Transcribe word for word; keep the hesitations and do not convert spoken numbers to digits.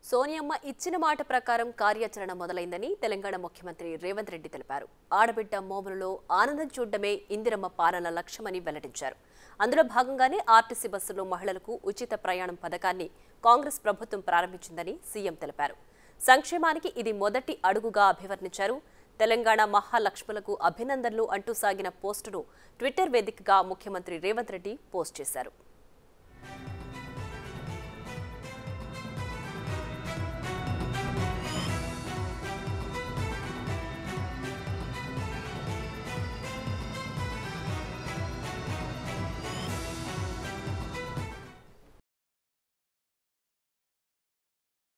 సోనియమ్మ ఇచ్చిన మాట ప్రకారం కార్యాచరణ మొదలైందని తెలంగాణ ముఖ్యమంత్రి రేవంత్ రెడ్డి తెలిపారు. ఆడబిడ్డ మోములలో ఆనందం చూడడమే ఇందిరమ్మ పాలన లక్ష్యమని వెల్లడించారు. అందులో భాగంగానే ఆర్టీసీ బస్సులో మహిళలకు ఉచిత ప్రయాణం పథకాన్ని కాంగ్రెస్ ప్రభుత్వం ప్రారంభించిందని సీఎం తెలిపారు. సంక్షేమానికి ఇది మొదటి అడుగుగా అభివర్ణించారు. తెలంగాణ మహాలక్ష్ములకు అభినందనలు అంటూ సాగిన పోస్టును ట్విట్టర్ వేదికగా ముఖ్యమంత్రి రేవంత్ రెడ్డి పోస్ట్ చేశారు.